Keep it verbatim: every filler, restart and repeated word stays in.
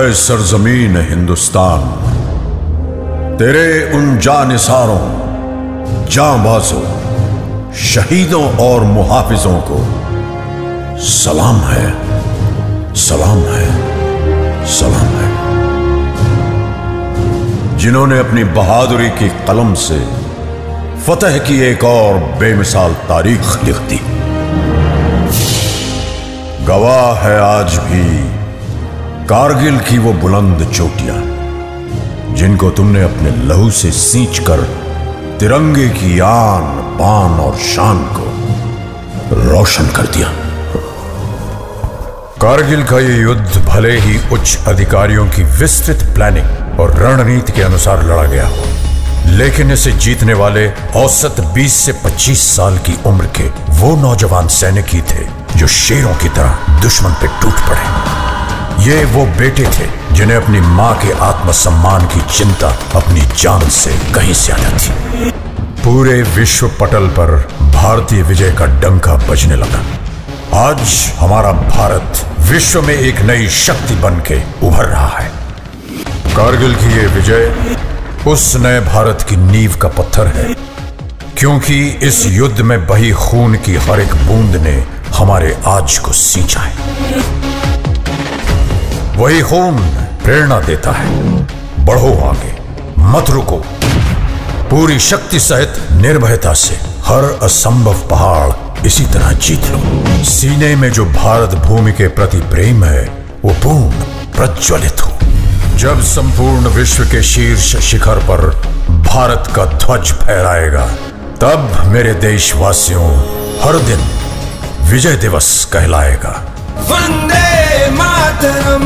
ऐ सरजमीन हिंदुस्तान, तेरे उन जानिसारों, जांबाजों, शहीदों और मुहाफिजों को सलाम है, सलाम है, सलाम है, जिन्होंने अपनी बहादुरी की कलम से फतह की एक और बेमिसाल तारीख लिख दी। गवाह है आज भी कारगिल की वो बुलंद चोटियां, जिनको तुमने अपने लहू से सींच कर तिरंगे की आन बान और शान को रोशन कर दिया। कारगिल का ये युद्ध भले ही उच्च अधिकारियों की विस्तृत प्लानिंग और रणनीति के अनुसार लड़ा गया हो, लेकिन इसे जीतने वाले औसत बीस से पच्चीस साल की उम्र के वो नौजवान सैनिक ही थे जो शेरों की तरह दुश्मन पे टूट पड़े। ये वो बेटे थे जिन्हें अपनी मां के आत्मसम्मान की चिंता अपनी जान से कहीं ज्यादा थी। पूरे विश्व पटल पर भारतीय विजय का डंका बजने लगा। आज हमारा भारत विश्व में एक नई शक्ति बन के उभर रहा है। कारगिल की ये विजय उस नए भारत की नींव का पत्थर है, क्योंकि इस युद्ध में बही खून की हर एक बूंद ने हमारे आज को सींचा है। वही खून प्रेरणा देता है, बढ़ो आगे, मत रुको, पूरी शक्ति सहित निर्भयता से हर असंभव पहाड़ इसी तरह जीत लो। सीने में जो भारत भूमि के प्रति प्रेम है वो पूर्ण प्रज्वलित हो। जब संपूर्ण विश्व के शीर्ष शिखर पर भारत का ध्वज फहराएगा, तब मेरे देशवासियों हर दिन विजय दिवस कहलाएगा। वंदे मातरम।